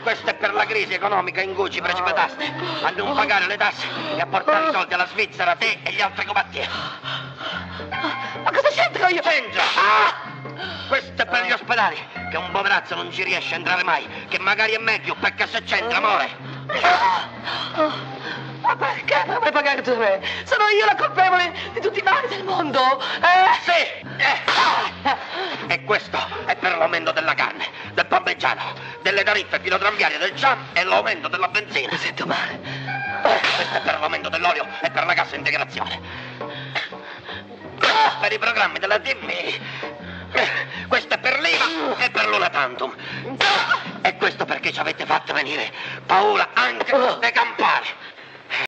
Questo è per la crisi economica in cui ci precipitaste a non pagare le tasse e a portare i soldi alla Svizzera, te e gli altri comattieri. Ma cosa c'entro io? C'entra! Questo è per gli ospedali, che un poverazzo non ci riesce a entrare mai, che magari è meglio, perché se c'entra, amore. Ma perché dovrei pagare tu me? Sono io la colpevole di tutti i mali del mondo? Sì! E questo è per l'aumento della carne, del parmigiano, delle tariffe filotramviarie del jam e l'aumento della benzina. Mi sento male. Questo è per l'aumento dell'olio e per la cassa integrazione. Questo è per i programmi della TV. Questo è per l'IVA e per l'una tantum. E questo perché ci avete fatto venire paura anche dei campari.